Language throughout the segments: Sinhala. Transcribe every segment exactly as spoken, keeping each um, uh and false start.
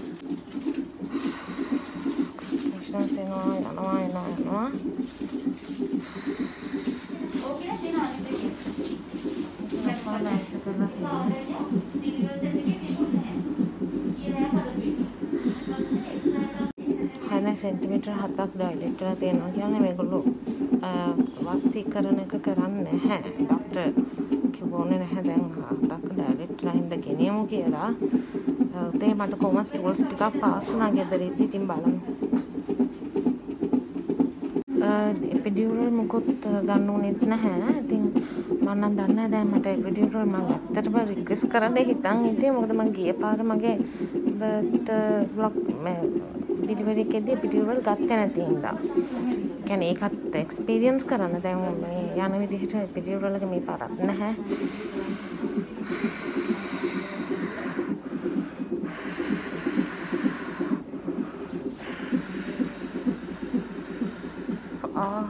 ඩිස්ටන්ස් එනවා යනවා එනවා යනවා. ඕකේ තියෙනවා නේද කියලා. කොහොමද කරලා තියෙන්නේ? ඩිලිවර් එකේ තිබුණේ නැහැ. ඊයේ රෑ හරි සෙන්ටිමීටර් හතක් ඩයිලේට් වෙලා තියෙනවා කියන්නේ මේගොල්ලෝ වස්තිකරණ එක කරන්නේ නැහැ. ડોක්ටර් කිව්වෝනේ නැහැ දැන් හතක් ඩයිලේට් වෙලා හින්දා ගෙනියමු කියලා. උදේ මට කොහොමද ස්ටූල්ස් ටිකක් පාස් වුණා ගෙදරින්දී ඉතින් බලමු. එපිඩියුරල් මොකොත් ගන්න උනේත් නැහැ. ඉතින් මම නම් දන්නේ දැන් මට එපිඩියුරල් මම ඇත්තටම රික්වෙස්ට් කරන්න හිතන් හිටියේ. මොකද මම ගිය පාර මගේ බර්ත් බ්ලොක් ඩිලිවරි එකේදී එපිඩියුරල් ගත්තේ නැති හින්දා. කියන්නේ ඒකත් එක්ස්පීරියන්ස් කරන්න දැන් මේ යන විදිහට එපිඩියුරල් එක මේ පාරක් නැහැ. ආ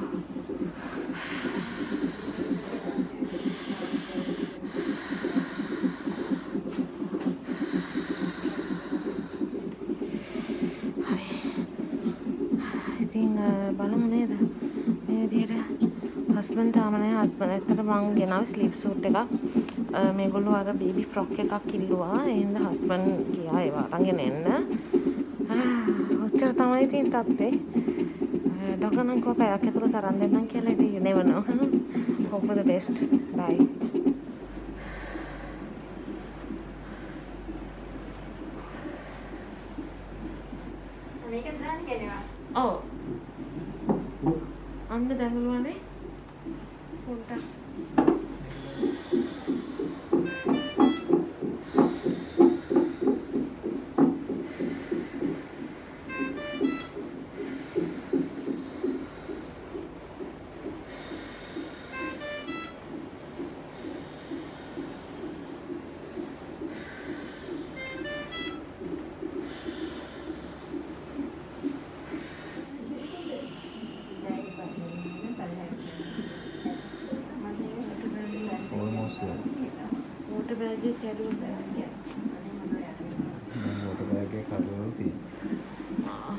ඉතින් බලමු නේද මේ විදිහට හස්බන්ඩ් තාම නැහැ. හස්බන්ඩ් ඇත්තට මං ගෙනාවේ ස්ලීප් සූට් එකක්. මේගොල්ලෝ අර බේබි ෆ්‍රොක් එකක් ඉල්ලුවා. ඒ හින්දා හස්බන්ඩ් ගියා ඒව අරගෙන එන්න. ඔච්චර තමයි ඉතින් තත්ත්වේ. ඩොක්ටර් නම් කෝ පැයක් ඇතුළත අරන් දෙන්නම් කියලා. ඉතින් you never know. Hope for the best. Bye. මේක දාන්න කියනවා. ඔව්. අන්න දැඟලුවානේ. පොඩ්ඩක්. water bag එක කැඩුවා. water bag එක කඩවල තියෙනවා.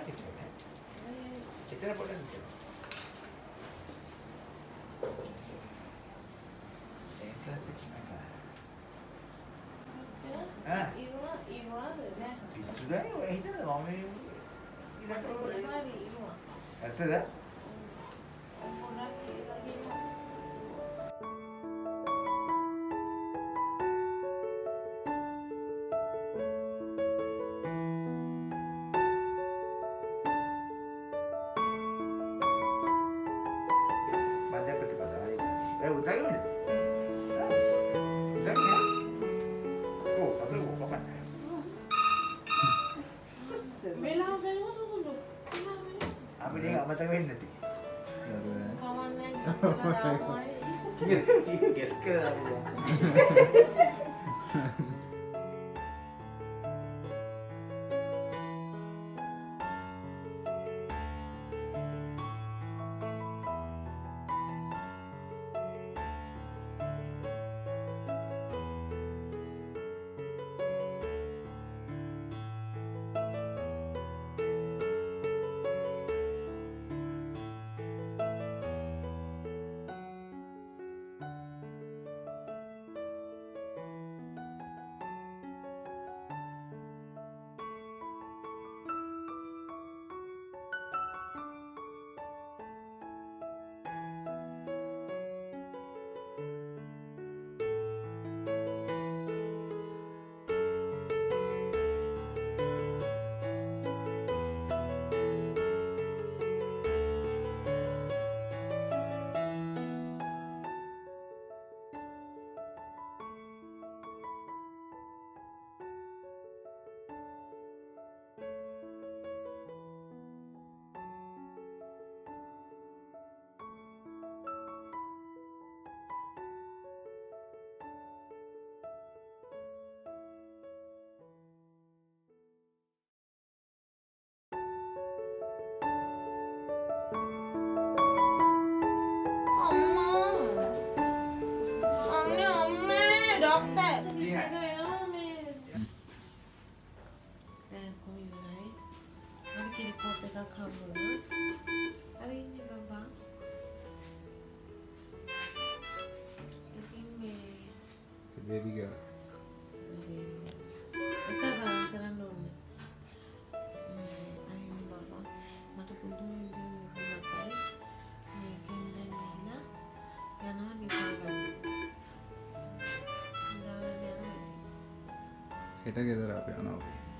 ප්ලාස්ටික් නේ. එතන පොඩ්ඩක් නිකන්. ඒ ප්ලාස්ටික් නෑ. ආ ඉරුවා ඉරුවාද නෑ. පිස්සුදයි ඔය හිතනද මම මේ ඉරට හරි ඉරුවා. ඇත්තද? පොඩක් කියලා කිව්වා. Guess kira baby girl. Hit together up piano.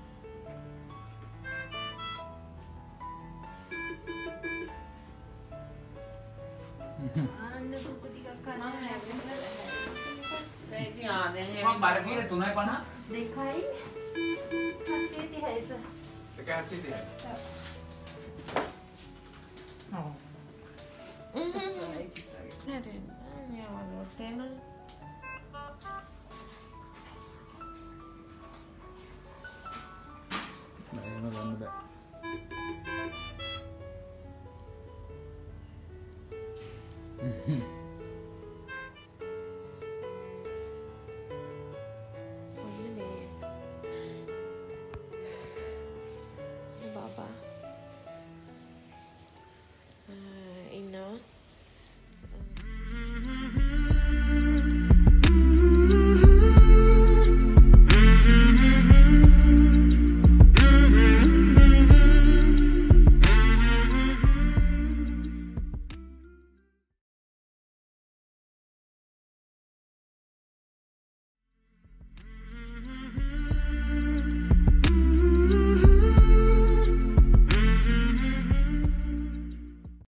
Mom, बारह की तूने पढ़ा? देखा ही हंसी थी है सर तो क्या हंसी थी? I'm gonna run back.